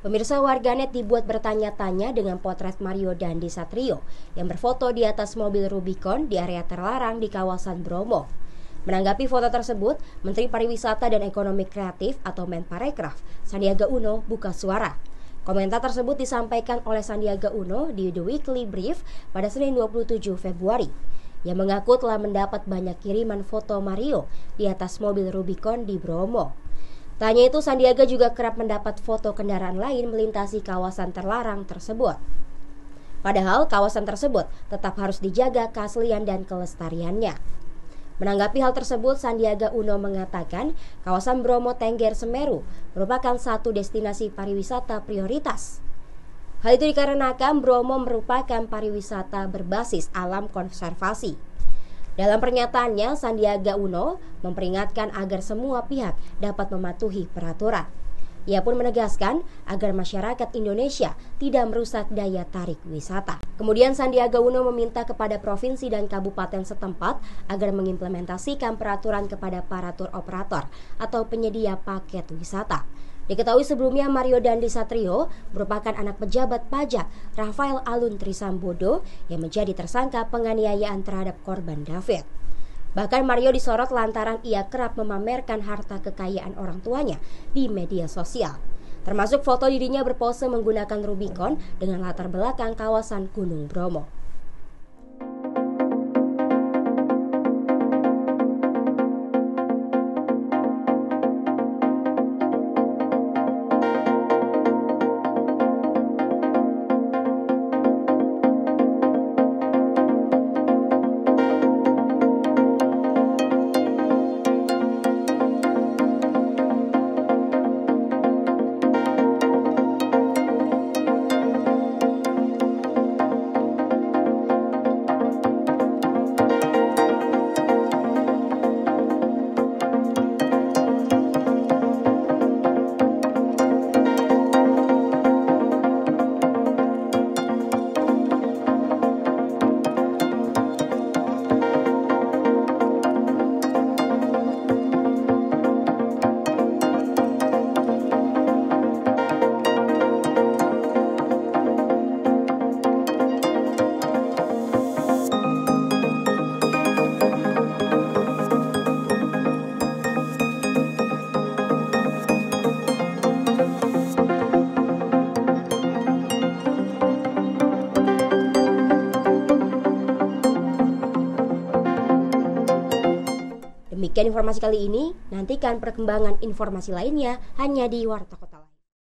Pemirsa, warganet dibuat bertanya-tanya dengan potret Mario Dandi Satrio yang berfoto di atas mobil Rubicon di area terlarang di kawasan Bromo. Menanggapi foto tersebut, Menteri Pariwisata dan Ekonomi Kreatif atau Menparekraf, Sandiaga Uno, buka suara. Komentar tersebut disampaikan oleh Sandiaga Uno di The Weekly Brief pada Senin 27 Februari. Ia mengaku telah mendapat banyak kiriman foto Mario di atas mobil Rubicon di Bromo. Tak hanya itu, Sandiaga juga kerap mendapat foto kendaraan lain melintasi kawasan terlarang tersebut. Padahal kawasan tersebut tetap harus dijaga keaslian dan kelestariannya. Menanggapi hal tersebut, Sandiaga Uno mengatakan kawasan Bromo Tengger Semeru merupakan satu destinasi pariwisata prioritas. Hal itu dikarenakan Bromo merupakan pariwisata berbasis alam konservasi. Dalam pernyataannya, Sandiaga Uno memperingatkan agar semua pihak dapat mematuhi peraturan. Ia pun menegaskan agar masyarakat Indonesia tidak merusak daya tarik wisata. Kemudian Sandiaga Uno meminta kepada provinsi dan kabupaten setempat agar mengimplementasikan peraturan kepada para tur operator atau penyedia paket wisata. Diketahui sebelumnya Mario Dandi Satrio merupakan anak pejabat pajak Rafael Alun Trisambodo yang menjadi tersangka penganiayaan terhadap korban David. Bahkan Mario disorot lantaran ia kerap memamerkan harta kekayaan orang tuanya di media sosial, termasuk foto dirinya berpose menggunakan Rubicon dengan latar belakang kawasan Gunung Bromo. Demikian informasi kali ini, nantikan perkembangan informasi lainnya hanya di Warta.